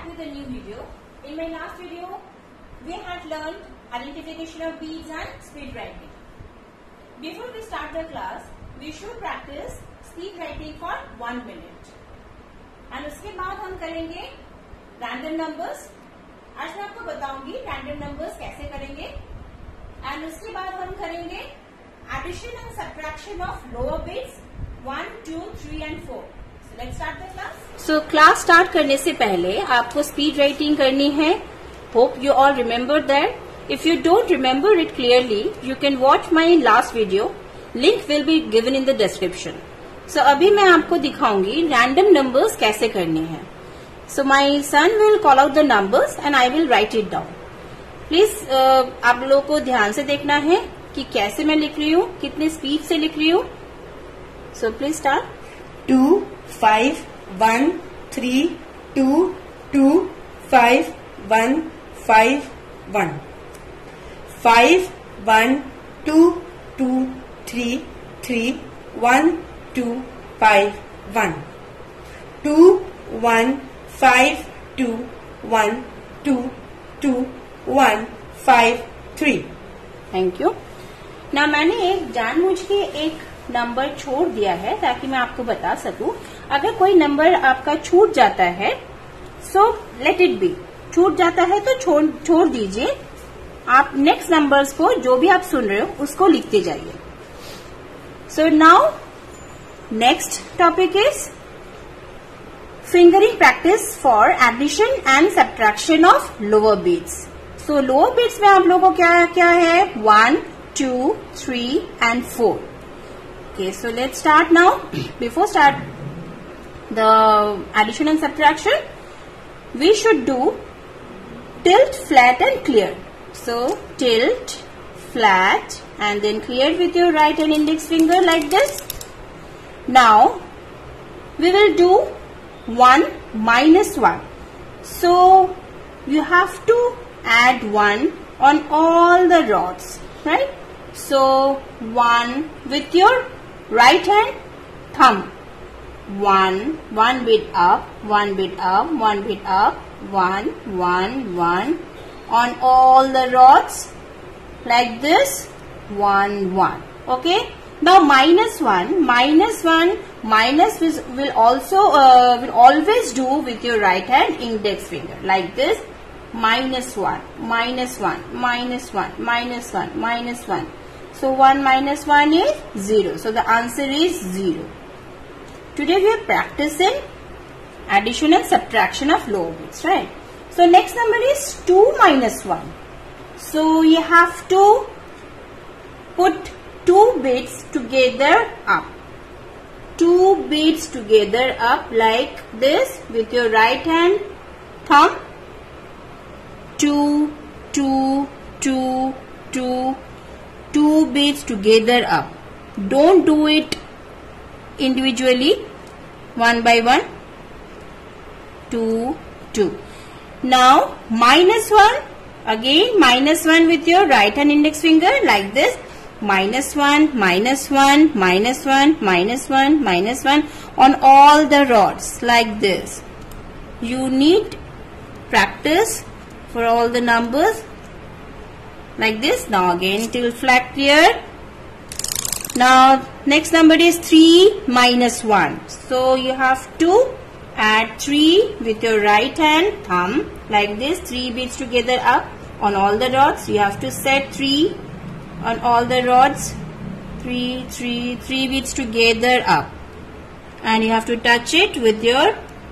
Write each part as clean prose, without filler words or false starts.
with a new video. In my last video, we had learned identification of beads and speed writing. Before we start the class, we should practice speed writing for 1 minute. And उसके बाद हम करेंगे random numbers. आज मैं आपको बताऊंगी random numbers कैसे करेंगे. And उसके बाद हम करेंगे addition and subtraction of lower bits 1, 2, 3 and 4. Let's start the class. So class start करने से पहले आपको speed writing करनी है. Hope you all remember that. If you don't remember it clearly, you can watch my last video. Link will be given in the description. So अभी मैं आपको दिखाऊंगी random numbers कैसे करने हैं. So my son will call out the numbers and I will write it down. Please आप लोगों को ध्यान से देखना है कि कैसे मैं लिख रही हूँ, कितने स्पीड से लिख रही हूँ. So please start. 2 5 1 3 2 2 5 1 5 1 5 1 2 2 3 3 1 2 5 1 2 1 5 2 1 2 2 1 5 3. Thank you. ना मैंने एक जानबूझ के एक नंबर छोड़ दिया है ताकि मैं आपको बता सकूं. अगर कोई नंबर आपका छूट जाता है, सो लेट इट बी. छूट जाता है तो छोड़ दीजिए. आप नेक्स्ट नंबर्स को जो भी आप सुन रहे हो उसको लिखते जाइए. So now next topic is fingering practice for addition and subtraction of lower beats. So lower beats में आप लोगों को क्या क्या है? 1, 2, 3 and 4. Okay, so let's start now. Before start the addition and subtraction, we should do tilt, flat and clear. So tilt, flat and then clear with your right and index finger like this. Now we will do 1 minus 1. So you have to add 1 on all the rods, right? So 1 with your right hand thumb. 1 bit up, 1 bit up, 1 bit up, 1 1 on all the rods like this. 1 1. Okay. Now minus 1 will also will always do with your right hand index finger like this. minus 1 minus 1 minus 1 minus 1 minus 1. So 1 minus 1 is 0. So the answer is 0. Today we are practicing addition and subtraction of lower bits, right? So next number is 2 minus 1. So you have to put 2 bits together up. 2 bits together up like this with your right hand thumb. 2 2 2 2 2 bits together up. Don't do it individually, one by one. 2 2. Now minus 1, again minus 1 with your right hand index finger like this. Minus 1 minus 1 minus 1 minus 1 minus 1 on all the rods like this. You need practice for all the numbers like this. Now again tilt, flat, clear. Now next number is 3 minus 1. So you have to add 3 with your right hand thumb like this. 3 bits together up on all the rods. You have to set 3 on all the rods. 3 bits together up and you have to touch it with your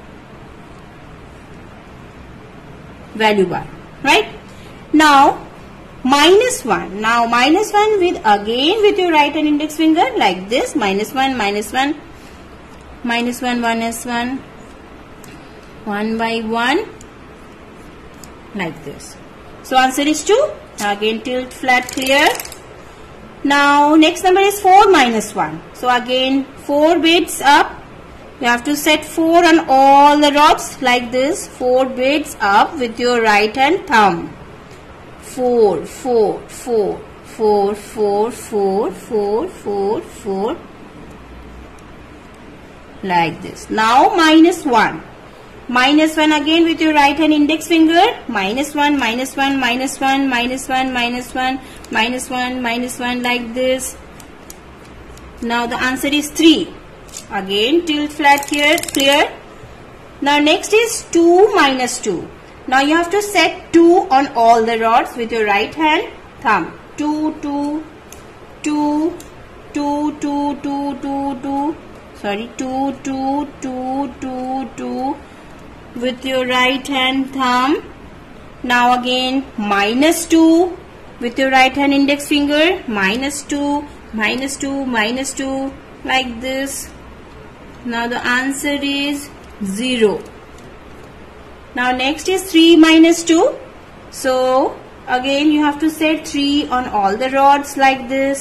value bar, right? Now minus 1. Now minus 1 with again with your right hand index finger like this. Minus 1 minus 1 minus 1 minus 1 1 by 1 like this. So answer is 2. Again tilt, flat, clear. Now next number is 4 minus 1. So again 4 bits up. You have to set 4 on all the rods like this. 4 bits up with your right hand thumb. 4 4 4 4 4 4 4 4 4 like this. Now minus 1. -1 again with your right hand index finger. -1, -1, -1, -1, -1, -1, -1 like this. Now the answer is 3. Again tilt flat here, clear. Now next is 2 minus 2. Now you have to set 2 on all the rods with your right hand thumb. 2, 2, 2, 2, 2, 2, 2, 2. Sorry, 2, 2, 2, 2, 2 with your right hand thumb. Now again -2 with your right hand index finger. -2, -2, -2 like this. Now the answer is 0. Now next is 3 minus 2. So again you have to set 3 on all the rods like this.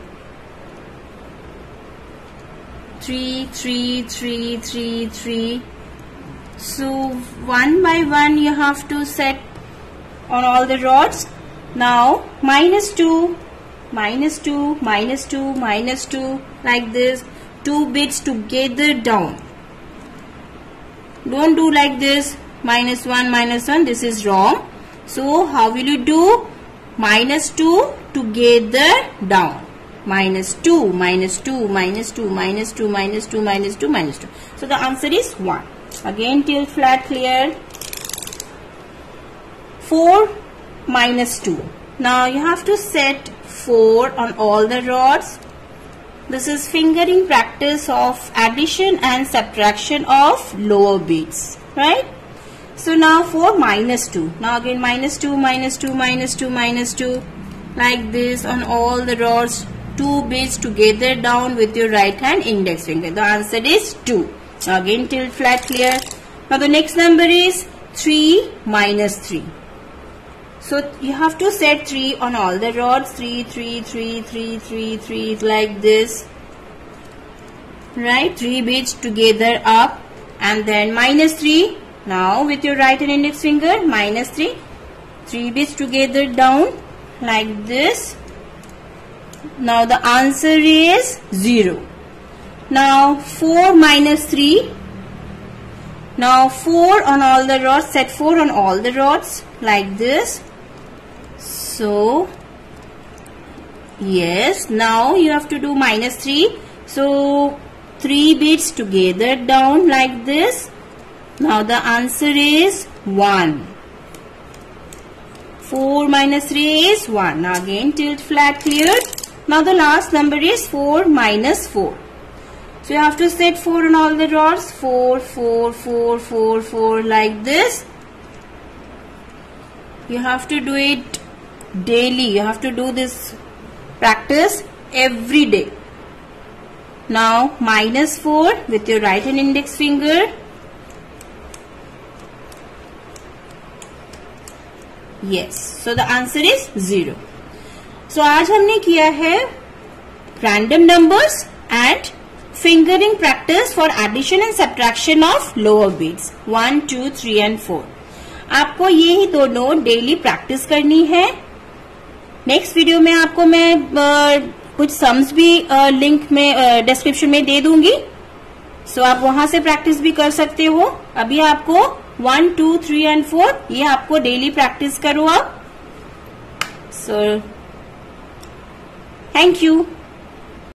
3, 3, 3, 3, 3. So one by one you have to set on all the rods. Now -2, -2, -2, -2 like this. 2 bits together down. Don't do like this. -1, -1. This is wrong. So how will you do? -2 together down. -2, -2, -2, -2, -2, -2, -2. So the answer is 1. Again tilt flat, clear. 4 minus 2. Now you have to set 4 on all the rods. This is fingering practice of addition and subtraction of lower beats, right? So now 4 minus 2. Now again -2, -2, -2, -2 like this on all the rods. 2 bits together down with your right hand index finger. The answer is 2. Now again tilt flat, clear. Now the next number is 3 minus 3. So you have to set 3 on all the rods. 3, 3, 3, 3, 3, 3 like this. Right? 3 bits together up and then -3. Now with your right hand index finger, -3. 3 bits together down like this. Now the answer is 0. Now 4 minus 3. Now 4 on all the rods. Set 4 on all the rods like this. So yes, now you have to do -3. So 3 bits together down like this. Now the answer is 1. 4 minus 3 is 1. Now again tilt flat, clear. Now the last number is 4 minus 4. So you have to set 4 on all the rods. 4, 4, 4, 4, 4 like this. You have to do it daily. You have to do this practice every day. Now -4 with your right hand index finger. Yes. So the answer is 0. So आज हमने किया है random numbers and fingering practice for addition and subtraction of lower beats 1, 2, 3 and 4. आपको ये ही दोनों daily practice करनी है. Next video में आपको मैं कुछ सम्स भी लिंक में डिस्क्रिप्शन में दे दूंगी. सो आप वहां से प्रैक्टिस भी कर सकते हो. अभी आपको 1, 2, 3 एंड 4 ये आपको डेली प्रैक्टिस करो आप. So thank you.